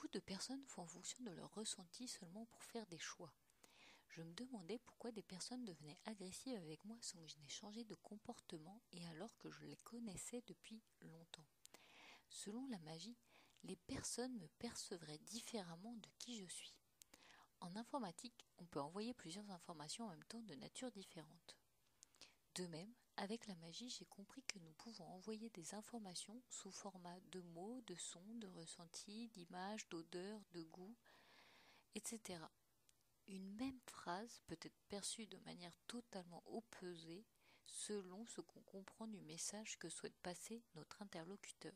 Beaucoup de personnes font en fonction de leur ressenti seulement pour faire des choix. Je me demandais pourquoi des personnes devenaient agressives avec moi sans que je n'ai changé de comportement et alors que je les connaissais depuis longtemps. Selon la magie, les personnes me percevraient différemment de qui je suis. En informatique, on peut envoyer plusieurs informations en même temps de nature différente. De même, avec la magie, j'ai compris que nous pouvons envoyer des informations sous format de mots, de sons, de ressentis, d'images, d'odeurs, de goûts, etc. Une même phrase peut être perçue de manière totalement opposée selon ce qu'on comprend du message que souhaite passer notre interlocuteur.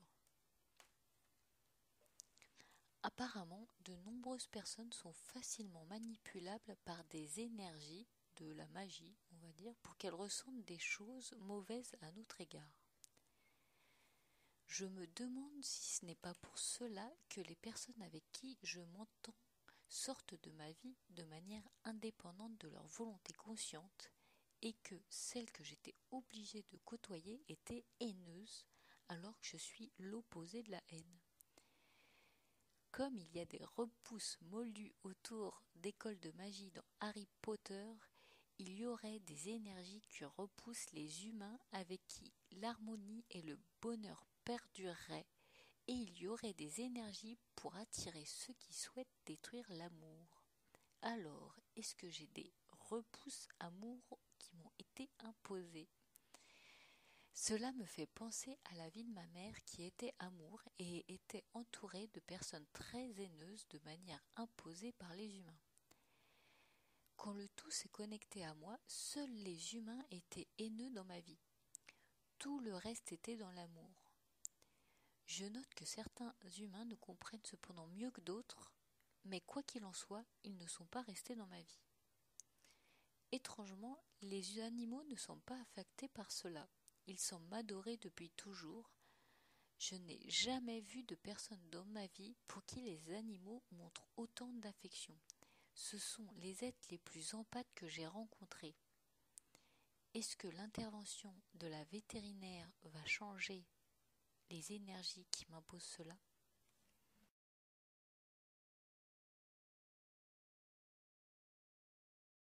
Apparemment, de nombreuses personnes sont facilement manipulables par des énergies, de la magie, on va dire, pour qu'elles ressentent des choses mauvaises à notre égard. Je me demande si ce n'est pas pour cela que les personnes avec qui je m'entends sortent de ma vie de manière indépendante de leur volonté consciente et que celles que j'étais obligée de côtoyer étaient haineuses alors que je suis l'opposé de la haine. Comme il y a des repousses moldues autour d'écoles de magie dans Harry Potter, il y aurait des énergies qui repoussent les humains avec qui l'harmonie et le bonheur perdureraient, et il y aurait des énergies pour attirer ceux qui souhaitent détruire l'amour. Alors, est-ce que j'ai des repousses amour qui m'ont été imposées ? Cela me fait penser à la vie de ma mère qui était amour et était entourée de personnes très haineuses de manière imposée par les humains. Quand le tout s'est connecté à moi, seuls les humains étaient haineux dans ma vie. Tout le reste était dans l'amour. Je note que certains humains ne comprennent cependant mieux que d'autres, mais quoi qu'il en soit, ils ne sont pas restés dans ma vie. Étrangement, les animaux ne sont pas affectés par cela. Ils semblent m'adorer depuis toujours. Je n'ai jamais vu de personne dans ma vie pour qui les animaux montrent autant d'affection. Ce sont les êtres les plus empathes que j'ai rencontrés. Est-ce que l'intervention de la vétérinaire va changer les énergies qui m'imposent cela ?